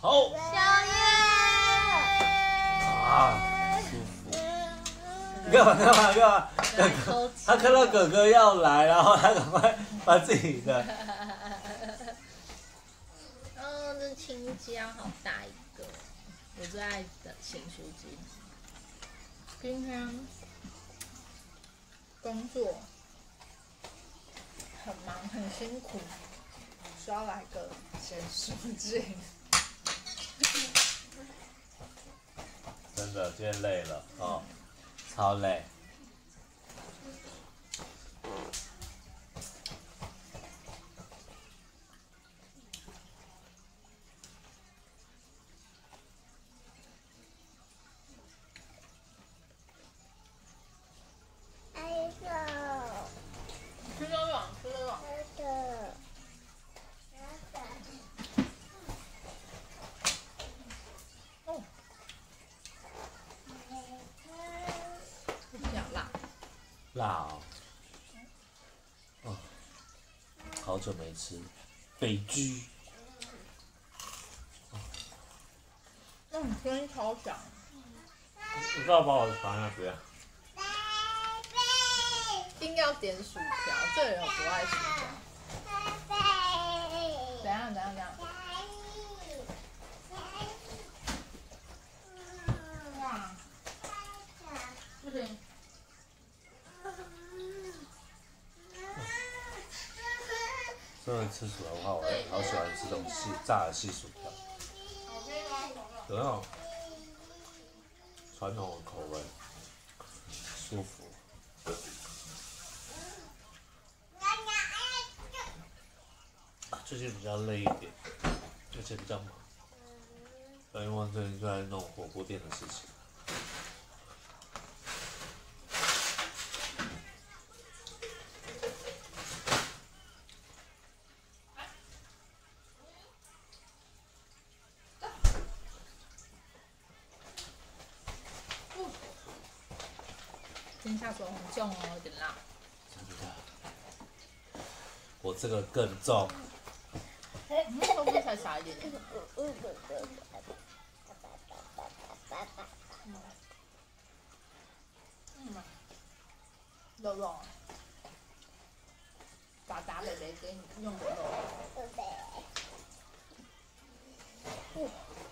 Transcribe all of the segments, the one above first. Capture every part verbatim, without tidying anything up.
好。 宵夜。 啊，舒服。你干嘛干嘛干嘛？哥哥，他看到哥哥要来，然后他赶快把自己的。 哦，这青椒好大一个，我最爱的咸酥鸡。今天工作很忙很辛苦，需要来个咸酥鸡。 真的，今天累了哦，超累。 吃得软，吃得软。哦，比较辣。 辣哦。哦，好久没吃北居。 嗯，声音超响。 你知道把我放在那边？ 一定要点薯条，这人有多爱薯条？怎样怎样怎样？哇！不行。 真的吃薯条的话，我好喜欢吃这种细炸的细薯条。有那种传统的口味，舒服。最近比较累一点，而且比较忙，因为我最近就在弄火锅店的事情。 今天下手很重哦，有点辣。 真的，我这个更重。 嗯，会不会才少一点点？嗯，肉肉，打打北北给你用的肉。哦。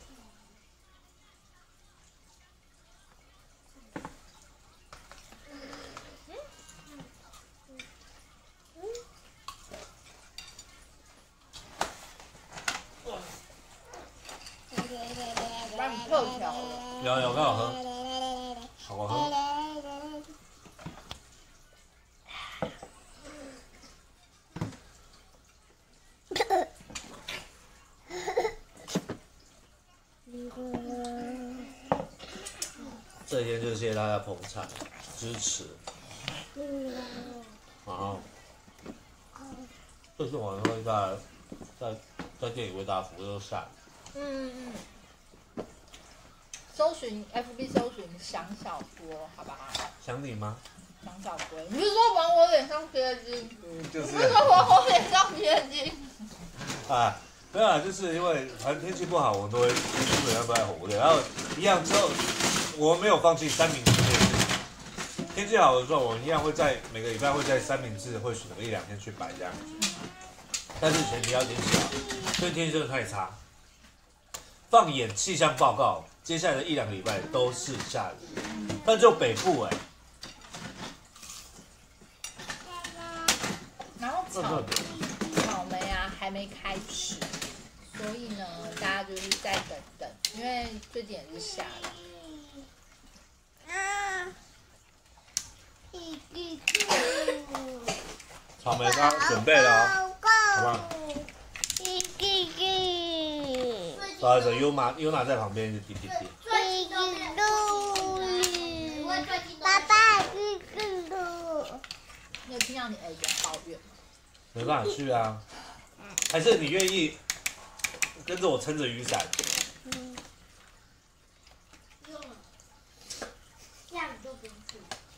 把你特调了。 有有，刚好喝，好好喝。这一天就谢谢大家捧场、支持，然后这次晚上会在在在店里为大家服务，又下雨。 嗯嗯嗯。搜寻 F B 搜寻想小说，好不好？ 想你吗？ 想小龟，你不是说往我脸上贴金？ 嗯，就是。 你不是说往我脸上贴金？ 啊，没有啦，就是因为反正天气不好，我都会基本上都在火锅店。然后一样之后，我没有放弃三明治这件事情。天气好的时候，我一样会在每个礼拜会在三明治会选个一两天去摆这样子。但是前提要天气好，所以天气真的太差。放眼气象报告，接下来的一两个礼拜都是下雨，但就北部哎、欸。 然后草草莓啊还没开始，所以呢，大家就是再等等，因为最近也是下雨。 草莓刚准备了、哦，好不好？不好意思，优玛优娜在旁边一直滴滴滴。 爸爸， 你有听到你儿子抱怨吗？ 没办法去啊，还是你愿意跟着我撑着雨伞？ 嗯，这样就不用去。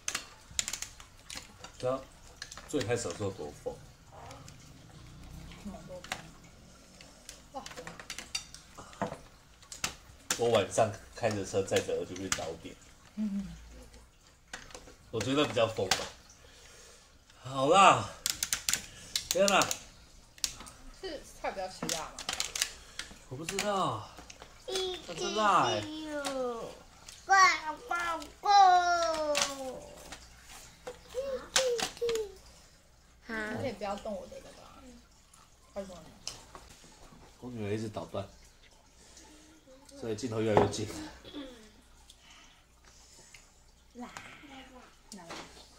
知道最开始的时候多疯。 哇！ 我晚上开着车载着儿就去找点。嗯，我觉得比较疯吧。好啦，天哪！ 是菜比较吃辣吗？ 我不知道， 一它真辣哎、 呱呱呱！ 你可以不要动我的那个啊。为什么呢？ 我女儿一直捣乱，所以镜头越来越近。 辣，辣辣。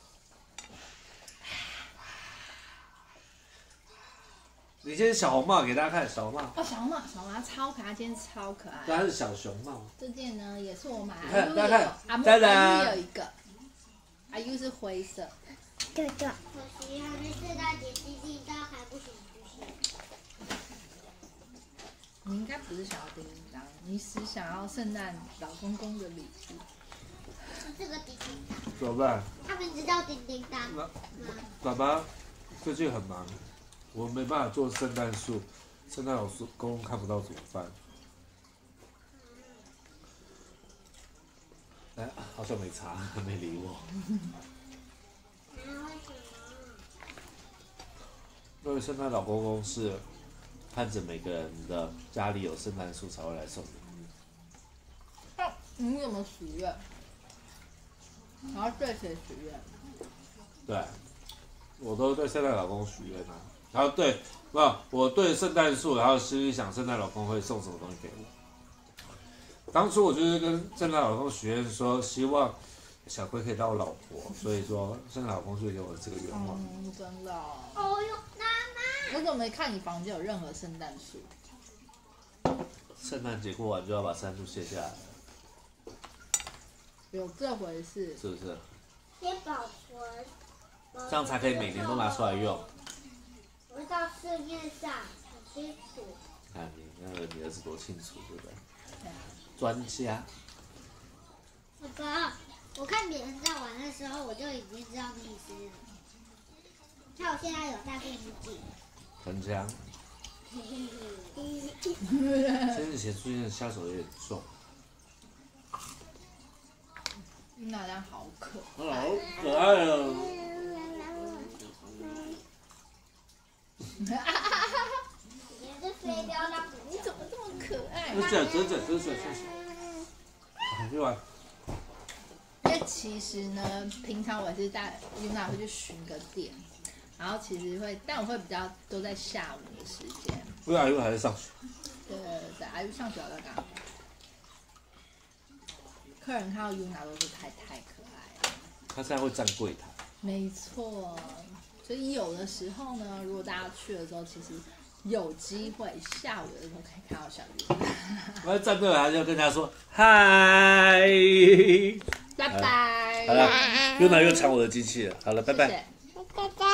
你今天小红帽给大家看，小红帽， 哦，小红帽，小红帽超可爱，今天超可爱。 它是小熊帽。 这件呢也是我买， 你看阿 U 大家看有，阿木当然阿 U 有一个，阿 U 是灰色。 对对。可惜还没圣诞节叮叮当还不行出现。 你应该不是想要叮叮当，你是想要圣诞老公公的礼物。 这个叮叮当， 怎么办？ 他们知道叮叮当。 那爸爸最近很忙，我没办法做圣诞树，圣诞老公公看不到怎么办？哎，好像没查，没理我。因为圣诞老公公是看着每个人的家里有圣诞树才会来送礼物。 哦，你有没有许愿？然后对谁许愿？ 对，我都对圣诞老公许愿啊。然后对，不，我对圣诞树，然后心里想圣诞老公会送什么东西给我。当初我就是跟圣诞老公许愿说，希望小龟可以当我老婆，所以说圣诞老公就给我这个愿望。 嗯，真的、哦。 哦哟，妈妈。 我怎么没看你房间有任何圣诞树？ 圣诞节过完就要把圣诞树卸下来了， 有这回事？ 是不是？ 先保存。 这样才可以每年都拿出来用。 我到市面上很清楚。 看你那个你儿子多清楚，对不对？ 对啊。 专家。 爸爸，我看别人在玩的时候，我就已经知道意思了。像我现在有大电视机。 很强。生日前出现的下手有点重。 那这样好可好可爱哦！ 你是飞镖那你怎么这么可爱？ 真的真的真的真的。去玩。 因为其实呢，平常我也是带 Yuna 会去巡个店，然后其实会，但我会比较都在下午的时间。 因为阿玉还在上学。 对对对，阿玉上学在干嘛？客人看到 Yuna 都是太太可爱了。 他现在会站柜台。 没错，所以有的时候呢，如果大家去的时候，其实有机会下午的时候可以看到小 Yuna。 我要站柜台就跟他说嗨。 拜拜。 好了，Yuna又抢我的机器了。好了，拜拜。 谢谢。 拜拜。